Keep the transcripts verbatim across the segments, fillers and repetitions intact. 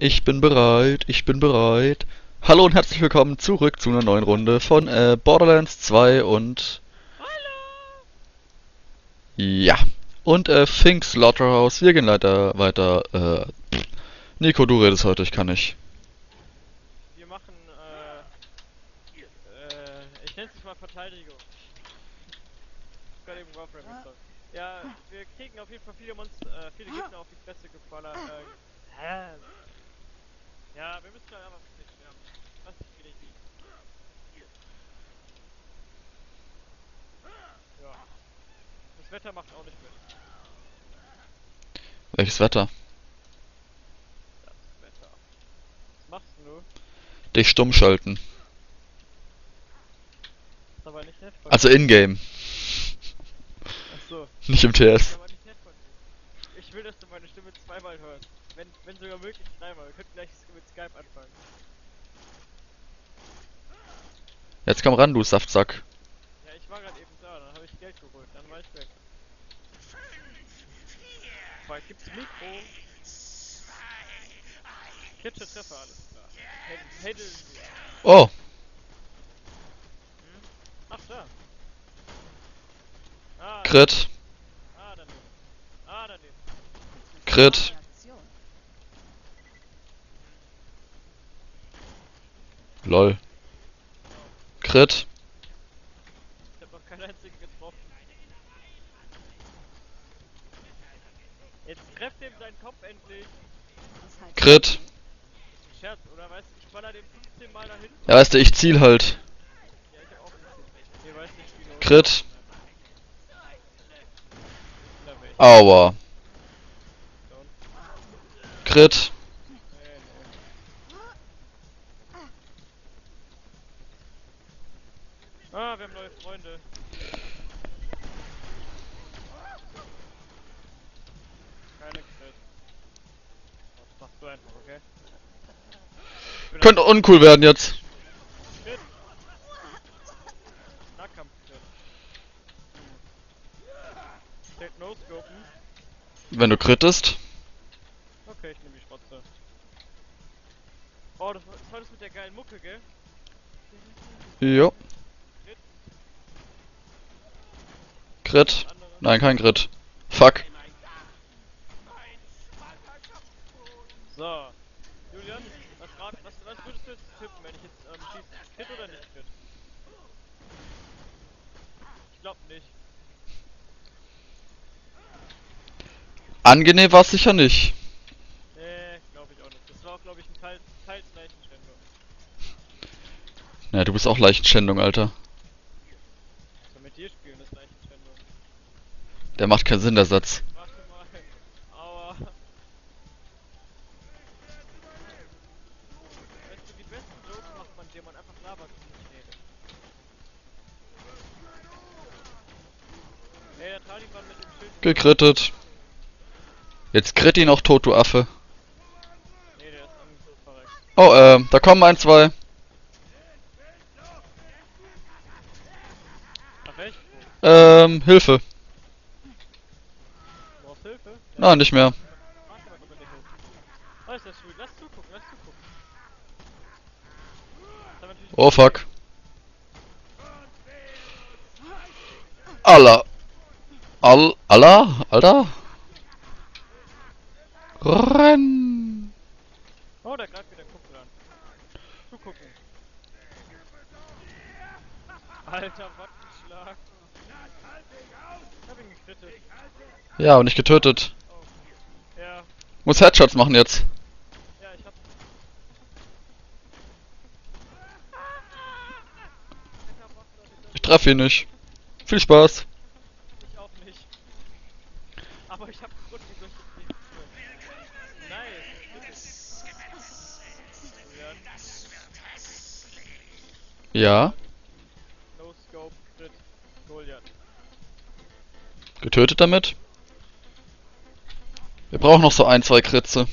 Ich bin bereit, ich bin bereit. Hallo und herzlich willkommen zurück zu einer neuen Runde von äh, Borderlands zwei und Hallo! ja. Und äh, Think Slaughterhouse. Wir gehen leider weiter. Äh, pff. Nico, du redest heute, ich kann nicht. Wir machen, äh, äh, ich nenne es mal Verteidigung. Ich hab gerade eben Warframe gesagt. Ja, wir kriegen auf jeden Fall viele Monster, äh, viele Gegner auf die Fresse geballert. Äh, hä? Ja, wir müssen halt einfach ein bisschen sterben. Was ich will ich nicht. Ja. Das Wetter macht auch nicht mit. Welches Wetter? Das Wetter. Was machst du? Dich stumm schalten. Ist aber nicht nett von Also dir. in-game, Ach so. nicht im Das ist T S. aber nicht nett von dir. Ich will, dass du meine Stimme zweimal hörst. Wenn, wenn sogar möglich dreimal. Wir könnten gleich mit Skype anfangen. Jetzt komm ran, du Saftsack. Ja, ich war gerade eben da, dann habe ich Geld geholt, dann war ich weg. Weil gibt's Mikro? Kritische Treffer, alles klar. Hädeln wir. Oh, Hm? Ach, da. Ah, daneben. Crit, Ah, daneben. Ah, daneben. Crit, lol, Oh, Crit, ich habe noch keinen einzigen getroffen. Jetzt trefft ihm seinen Kopf endlich. Crit. Ist ein Scherz, oder? Weißt du, ich baller dem fünfzehn Mal nach hinten. Ja, weißt du, ich ziel halt. Ja, ich hab auch gesehen. Nee, weiß nicht, wie du Crit, getroffen hast. Da wäre ich tot. aua, Down. Crit, Nee, nee. Ah, wir haben neue Freunde. Keine Crit. Oh, das machst du einfach, okay? Ich bin könnte einfach uncool werden jetzt. Crit. Nahkampf-Crit. Hm. Zählt No-Scopen. Wenn du crittest. Okay, ich nehme die Schrotze. Oh, das war, das war das mit der geilen Mucke, gell? Jo. Crit. Das Crit. andere. Nein, kein Crit. Fuck. So. Julian, was, rat, was, was würdest du jetzt tippen, wenn ich jetzt ähm, schieße? Crit oder nicht Crit? Ich glaub nicht. Angenehm war es sicher nicht. Nee, glaube ich auch nicht. Das war auch, glaube ich, ein Teil, teils Leichenschändung. Ja, du bist auch Leichenschändung, Alter. So, mit dir spielen ist Leichenschändung. Der macht keinen Sinn, der Satz. Warte mal. Aua. Weißt du, die besten Jokes macht man, indem man einfach labert und nicht redet. Ey, der Taliban mit dem Schild ist tot. Gekrittet. Jetzt crit ihn auch tot, du Affe. Nee, der ist am verreckt. Oh, ähm, da kommen ein, zwei. Ach echt? Wo? Ähm, Hilfe. Du brauchst Hilfe? Ja, Na, dann nicht mach mehr. ich mal, mach ich mal bitte Hilfe. Oh, ist das schwul. Lass zugucken, lass zugucken. Das haben wir natürlich nicht Oh, gesehen. fuck. Allah. Al, Allah? Alter? Renn. Oh, da greift wieder ein Kumpel an. Zugucken. Alter, was ein Schlag. Ich hab ihn gekrittet. Ja, und nicht getötet. Oh. Ja. Muss Headshots machen jetzt. Ja, ich hab. Fetter Bastard hinter Ich mir. treffe ihn nicht. Viel Spaß. Ich auch nicht. Aber ich hab einen Grund, wieso ich jetzt nicht tue. Nice, gekrittet. Julian. Ja. Julian. No Scope, Crit. Goliath. Getötet damit. Wir brauchen noch so ein, zwei Kritze.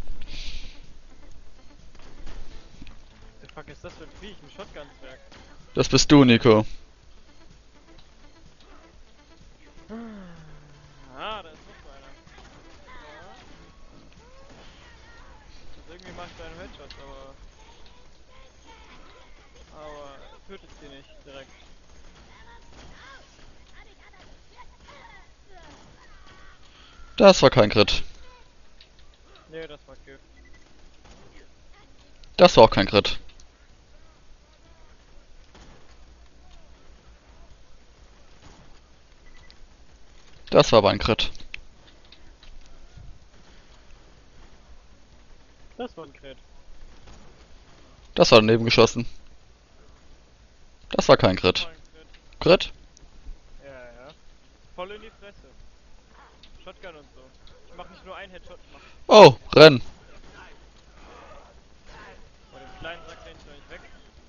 The fuck ist das für ein Viech? Ein Shotgun-Zwerg. Das bist du, Nico. Ah, da ist noch so einer. Ja. irgendwie macht er einen Headshot, aber... Aber tötet sie nicht direkt. Das war kein Crit. Nee, das war Gift. Das war auch kein Crit. Das war aber ein Crit. Das war ein Crit. Das war daneben geschossen. Das war kein Das Crit. war ein Crit. Crit? Ja, ja. Voll in die Fresse. Shotgun und so. Ich mach nicht nur einen Headshot, ich mach... Oh, renn. Vor dem kleinen Sack renn ich noch nicht weg.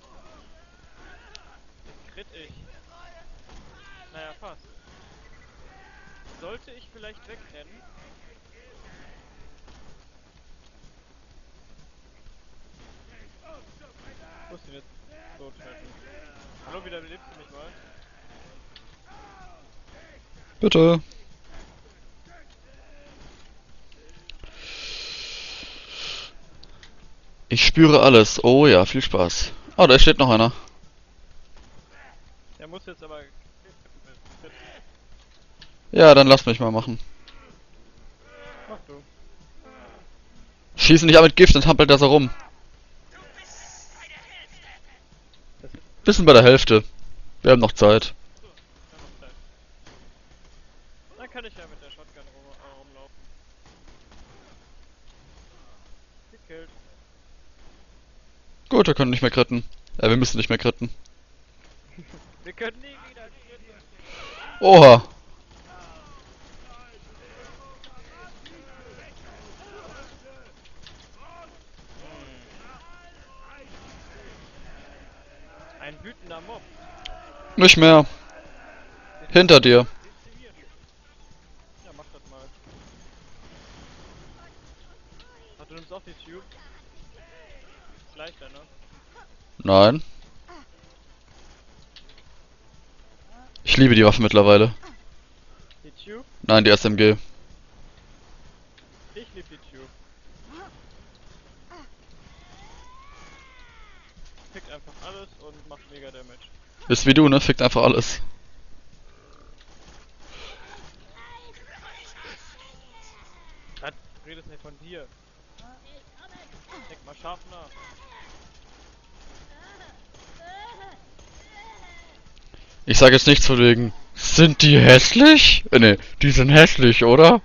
Den Crit ich. Naja, fast. Sollte ich vielleicht wegrennen? Ich muss ihn jetzt so treffen. Hallo, wieder belebst du mich mal? Bitte. Ich spüre alles. Oh ja, viel Spaß. Oh, da steht noch einer. Der muss jetzt aber... Ja, dann lass mich mal machen. Mach du. Schieß nicht an mit Gift, dann hampelt er so rum. Das ist... Bisschen bei der Hälfte. Wir haben noch Zeit. So, ich hab noch Zeit. Dann kann ich ja mit der Shotgun rum, äh, rumlaufen. Gekillt. Gut, wir können nicht mehr kritten. Ja, wir müssen nicht mehr kritten. Wir können nie wieder kritten. Oha. Ein wütender Mob. Nicht mehr. Hinter dir. Dezimiert. Ja, mach das mal. Ach, du nimmst auch die Tube? Ist leichter, ne? Nein. Ich liebe die Waffe mittlerweile. Die Tube? Nein, die S M G. Ich lieb die Tube. Pickt einfach alles und macht mega Damage. Ist wie du, ne? Fickt einfach alles. Was? Du redest nicht von dir. Denk mal scharf nach. Ich sage jetzt nichts von wegen. Sind die hässlich? Äh, ne, die sind hässlich, oder?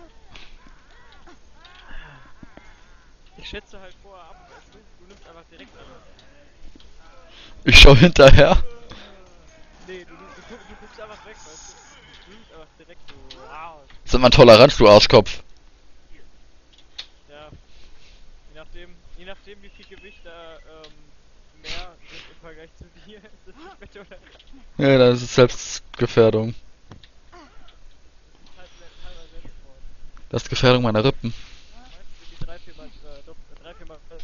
Ich schätze halt vorher ab, weißt du? Du nimmst einfach direkt alles. Ich schau hinterher. Nee, du, du, du, guck, du guckst einfach weg, weißt du? Du nimmst einfach direkt so. Wow. Sind man Toleranz, du Arschkopf. Ja. Je nachdem, je nachdem wie viel Gewicht da ähm, mehr sind im Vergleich zu dir, ist das nicht mehr tolerant. Ja, das ist Selbstgefährdung. Halt teilweise Selbstmord. Das ist Gefährdung meiner Rippen. Meinst du, die drei, vier Mal, äh, dopp- drei, vier Mal so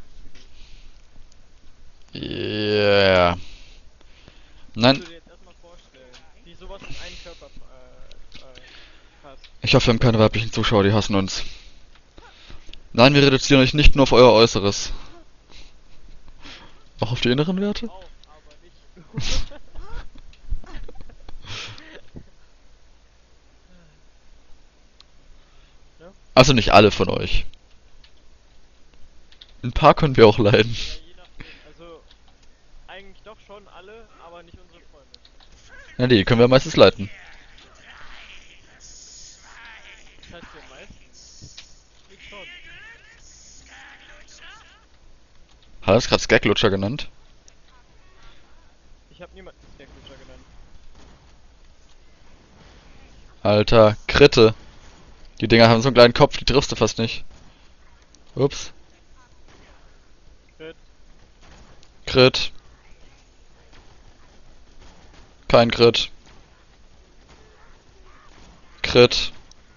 viel Yeah. Nein, Musst du dir jetzt erstmal vorstellen, wie sowas in einen Körper äh, äh, passt. ich hoffe, wir haben keine weiblichen Zuschauer, die hassen uns. Nein, wir reduzieren euch nicht nur auf euer Äußeres. Auch auf die inneren Werte? Auch, aber nicht. Ne? Also nicht alle von euch. Ein paar können wir auch leiden. Ja, je nachdem. Also, eigentlich doch schon alle, aber nicht unsere Freunde. Ja, die können wir meistens leiten. Das heißt hier meistens nicht schon. Hat er es gerade Skaglutscher genannt? Ich habe niemanden Stacklutscher genannt. Alter, Kritte. Die Dinger haben so einen kleinen Kopf, die triffst du fast nicht. Ups. Crit. Crit. Kein Crit. Crit.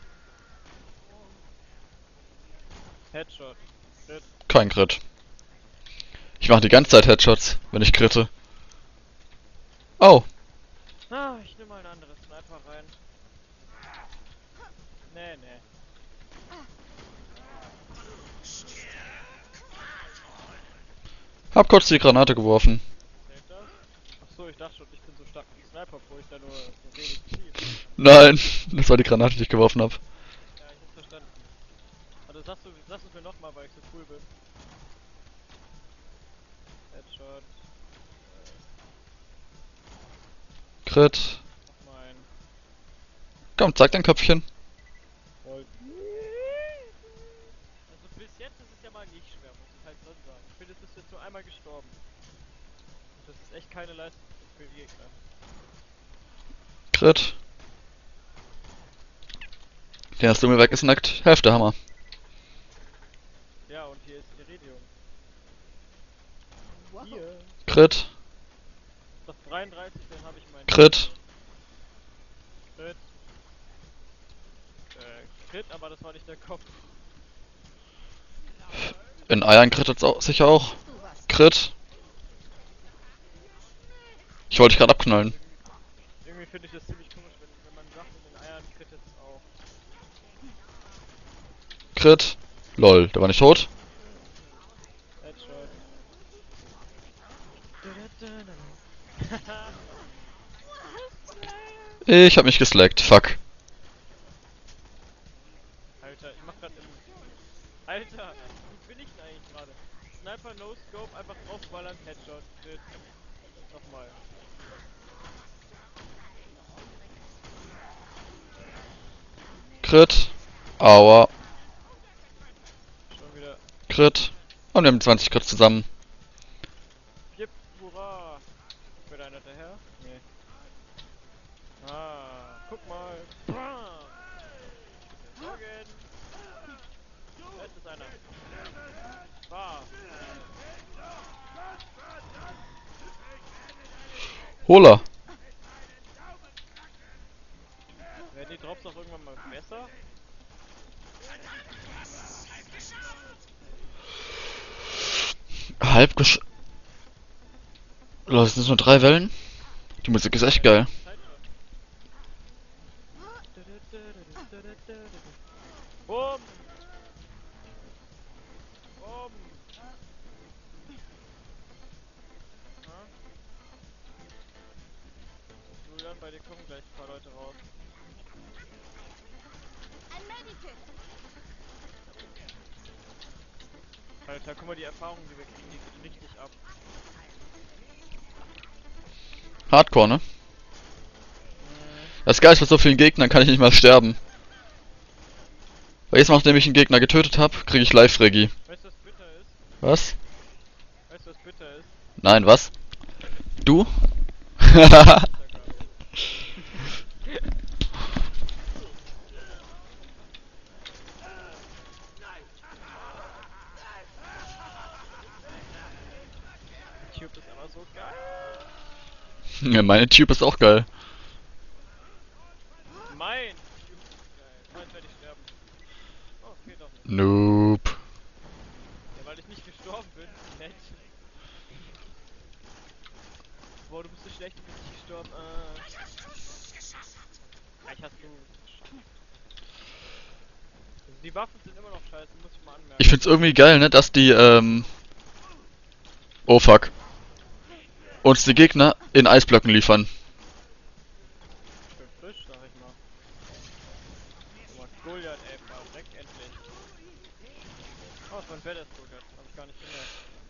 Headshot. Crit. Kein Crit. Ich mache die ganze Zeit Headshots, wenn ich kritte. Oh. Ah, ich nehme mal ein anderes Sniper rein. Nee, nee. Hab kurz die Granate geworfen. Zählt das? Achso, ich dachte schon, ich bin so stark wie Sniper, wo ich da nur so wenig ziehe. Nein, das war die Granate, die ich geworfen hab. Ja, ich hab's verstanden. Also sagst du, sagst du es mir nochmal, weil ich so cool bin. Headshot. Crit. Nochmal ein. Komm, zeig dein Köpfchen. Voll. Also bis jetzt ist es ja mal nicht schwer, muss ich halt schon sagen. Ich bin jetzt bis jetzt nur einmal gestorben. Und das ist echt keine Leistung für die Gegner. Crit. Den hast du mir weggesnackt. Hälfte Hammer. Ja, und hier ist Iridium. Hier. Crit. Doch dreiunddreißig, dann habe ich meinen. Crit. Crit. Äh, Crit, aber das war nicht der Kopf. In Eiern crittet's auch, sicher auch. Crit. Ich wollte dich gerade abknallen. Irgendwie finde ich das ziemlich komisch, wenn, wenn man sagt, in den Eiern crittet es auch. Crit. Lol, der war nicht tot. Headshot. Ich hab mich geslackt. Fuck. Alter, ich mach grad im... Alter, wo bin ich denn eigentlich gerade? Sniper, No Scope, einfach draufballern, Headshot, Crit. Nochmal. Crit. Aua. Schon wieder. Crit. Und wir haben zwanzig Crit zusammen. Jip, hurra! Wird einer daher? Nee. Ah, guck mal. Bam! Morgen! Jetzt ist einer. War. Hola. Werden die Drops auch irgendwann mal besser? Halb gesch... Lol, das sind nur drei Wellen? Die Musik ist echt geil. Zeit schon. Bumm! Bumm! Ja? Julian, bei dir kommen gleich ein paar Leute raus. Alter, guck mal, die Erfahrungen, die wir kriegen, die gehen richtig ab. Hardcore, ne? Mhm. Das Geist mit so vielen Gegnern kann ich nicht mal sterben. Weil jetzt, nachdem ich einen Gegner getötet habe, kriege ich Live-Regi. Weißt du, was bitter ist? Was? Weißt du, was bitter ist? Nein, was? Du? Instagram. YouTube ist aber so geil. Ja, meine Tube ist auch geil. Mein YouTube ist geil. Oh, jetzt werde ich sterben. Oh, geht doch nicht. Nope. Ja, weil ich nicht gestorben bin. Nett. Boah, du bist so schlecht, du bist nicht gestorben. Äh. Gleich hast du. Also die Waffen sind immer noch scheiße, muss ich mal anmerken. Ich find's irgendwie geil, ne, dass die, ähm... Oh fuck. Uns die Gegner in Eisblöcken liefern. Schön frisch, sag ich mal. Guck mal, Goliath, ey, fahr weg, endlich. Oh, es war ein Badass Goliath, hab ich gar nicht gemerkt.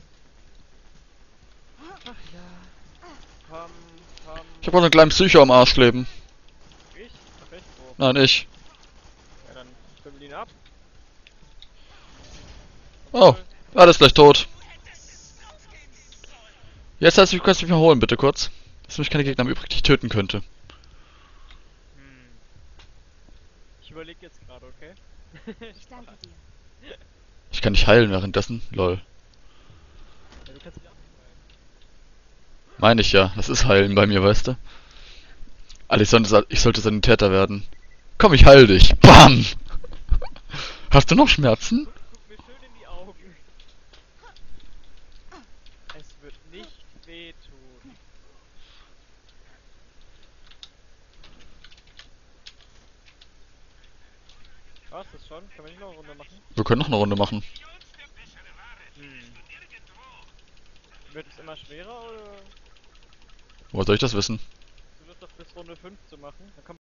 Ach ja. Pam, pam. Ich hab auch so einen kleinen Psycho am Arsch kleben. Ich? Ach echt? Wo? Nein, ich. Ja, dann stimmen wir ihn ab. Oh, alles gleich tot. Jetzt heißt, du kannst mich mal holen, bitte kurz. Es sind nämlich keine Gegner mehr übrig, die ich töten könnte. Hm. Ich überleg jetzt gerade, okay? Ich danke dir. Ich kann nicht heilen währenddessen. Lol. Ja, du kannst dich abfallen. Meine ich ja. Das ist heilen bei mir, weißt du? Alter, ich sollte, ich sollte Sanitäter werden. Komm, ich heil dich. Bam! Hast du noch Schmerzen? Guck mir schön in die Augen. Es wird nicht wehtun. War's das schon? Können wir nicht noch eine Runde machen? Wir können noch eine Runde machen. Hm. Wird es immer schwerer oder? Woher soll ich das wissen? Du wirst doch bis Runde fünf zu machen. Dann kann